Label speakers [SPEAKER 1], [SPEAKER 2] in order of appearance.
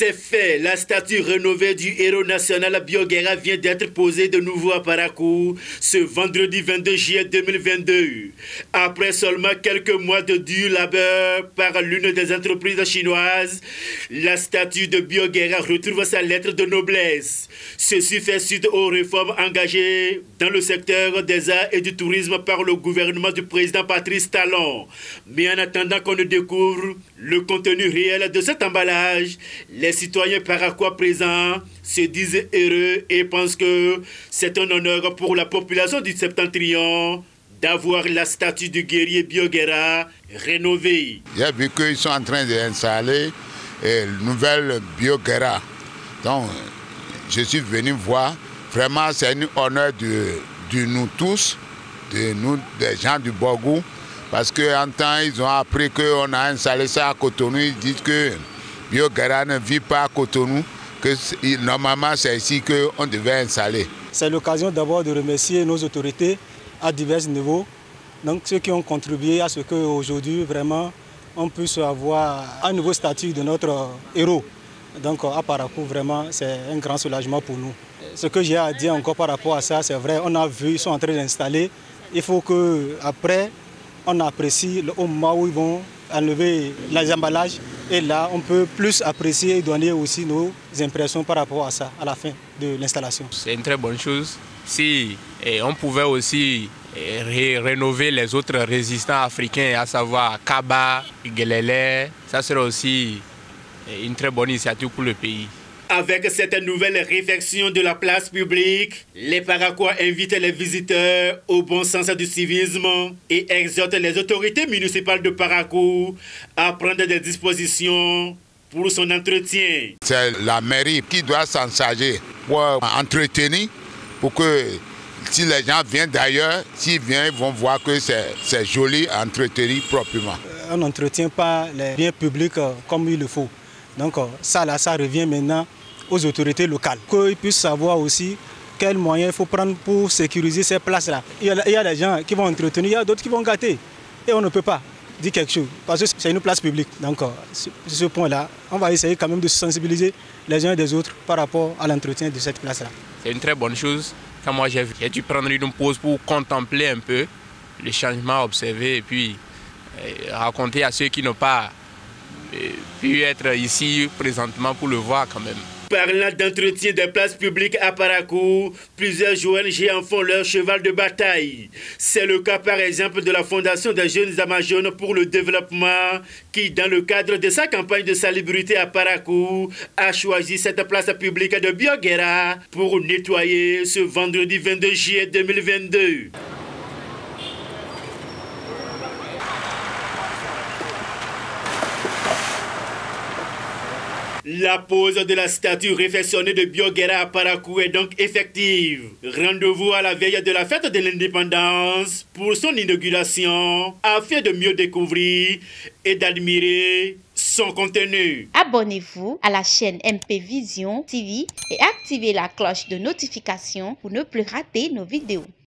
[SPEAKER 1] C'est fait, la statue rénovée du héros national Bioguera vient d'être posée de nouveau à Parakou ce vendredi 22 juillet 2022. Après seulement quelques mois de dur labeur par l'une des entreprises chinoises, la statue de Bioguera retrouve sa lettre de noblesse. Ceci fait suite aux réformes engagées dans le secteur des arts et du tourisme par le gouvernement du président Patrice Talon. Mais en attendant qu'on ne découvre le contenu réel de cet emballage, les citoyens paraquois présents se disent heureux et pensent que c'est un honneur pour la population du Septentrion d'avoir la statue du guerrier Bioguera rénovée.
[SPEAKER 2] J'ai vu qu'ils sont en train d'installer une nouvelle Bioguera. Donc, je suis venu voir. Vraiment, c'est un honneur de nous tous, de nous, des gens du Borgou, parce qu'en temps, ils ont appris qu'on a installé ça à Cotonou. Ils disent que Bioguera ne vit pas à Cotonou, que normalement, c'est ici qu'on devait installer.
[SPEAKER 3] C'est l'occasion d'abord de remercier nos autorités à divers niveaux, donc ceux qui ont contribué à ce qu'aujourd'hui, vraiment, on puisse avoir un nouveau statut de notre héros. Donc à Parakou, vraiment, c'est un grand soulagement pour nous. Ce que j'ai à dire encore par rapport à ça, c'est vrai, on a vu, ils sont en train d'installer. Il faut qu'après, on apprécie au moment où ils vont enlever les emballages. Et là, on peut plus apprécier et donner aussi nos impressions par rapport à ça, à la fin de l'installation.
[SPEAKER 4] C'est une très bonne chose. Si on pouvait aussi rénover les autres résistants africains, à savoir Kaba, Gelele, ça serait aussi une très bonne initiative pour le pays.
[SPEAKER 1] Avec cette nouvelle réfection de la place publique, les Paraquois invitent les visiteurs au bon sens du civisme et exhortent les autorités municipales de Parakou à prendre des dispositions pour son entretien.
[SPEAKER 2] C'est la mairie qui doit s'en charger pour entretenir, pour que si les gens viennent d'ailleurs, s'ils viennent, ils vont voir que c'est joli, entretenu proprement.
[SPEAKER 3] On n'entretient pas les biens publics comme il le faut. Donc ça revient maintenant aux autorités locales. Qu'ils puissent savoir aussi quels moyens il faut prendre pour sécuriser ces places-là. Il y a des gens qui vont entretenir, il y a d'autres qui vont gâter. Et on ne peut pas dire quelque chose, parce que c'est une place publique. Donc sur ce point-là, on va essayer quand même de sensibiliser les uns et les autres par rapport à l'entretien de cette place-là.
[SPEAKER 4] C'est une très bonne chose. Quand moi j'ai dû prendre une pause pour contempler un peu les changements observés et puis raconter à ceux qui n'ont pas pu être ici présentement pour le voir quand même.
[SPEAKER 1] Parlant d'entretien des places publiques à Parakou, plusieurs ONG en font leur cheval de bataille. C'est le cas par exemple de la Fondation des Jeunes Amazones pour le développement qui, dans le cadre de sa campagne de salubrité à Parakou, a choisi cette place publique de Bioguera pour nettoyer ce vendredi 22 juillet 2022. La pose de la statue réfectionnée de Bioguera à Parakou est donc effective. Rendez-vous à la veille de la fête de l'indépendance pour son inauguration afin de mieux découvrir et d'admirer son contenu.
[SPEAKER 5] Abonnez-vous à la chaîne MP Vision TV et activez la cloche de notification pour ne plus rater nos vidéos.